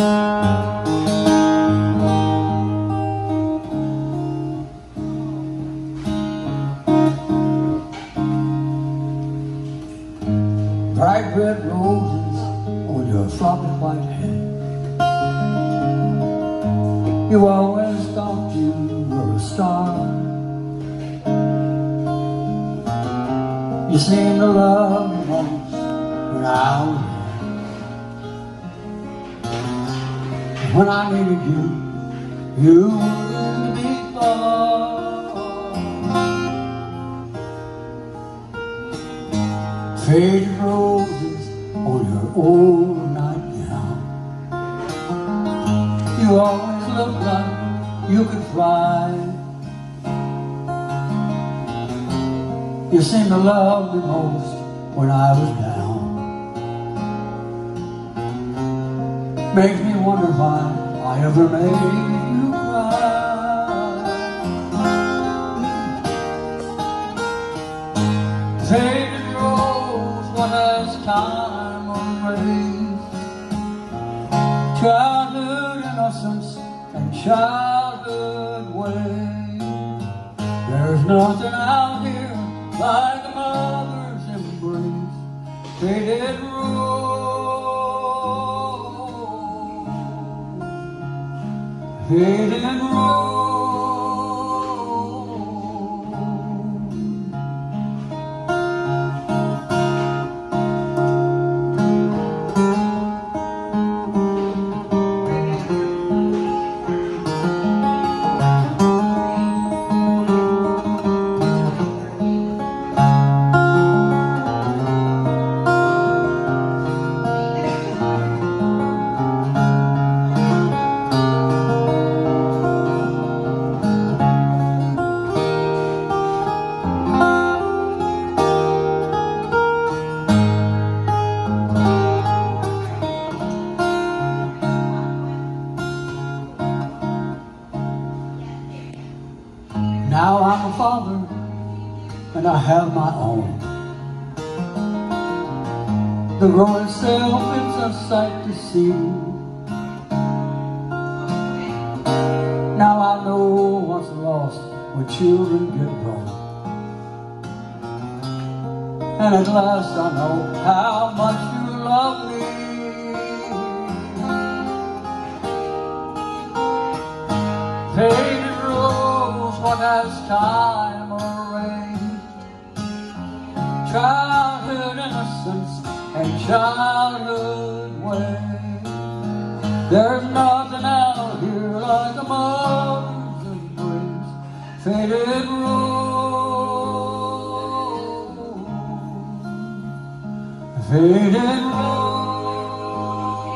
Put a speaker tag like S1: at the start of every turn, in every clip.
S1: Bright red roses on your floppy white head. You always thought you were a star. You seemed to love me most when I was there. When I needed you, you wouldn't be far. Faded roses on your old nightgown. You always looked like you could fly. You seemed to love me most when I was down. Makes me wonder why I ever made you cry. Faded rose, what has time erased? Childhood innocence and childhood ways. There's nothing out here like a mother's embrace. Faded rose, faded rose. Now I'm a father, and I have my own. The growing self is a sight to see. Now I know what's lost when children get grown. And at last I know how much you love me. Faded rose, what has time erased? Childhood innocence and childhood ways. There's nothing out here like a mother's embrace. Faded rose, faded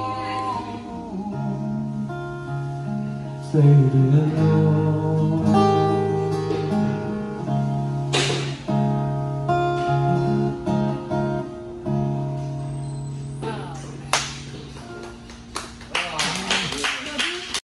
S1: rose, faded rose.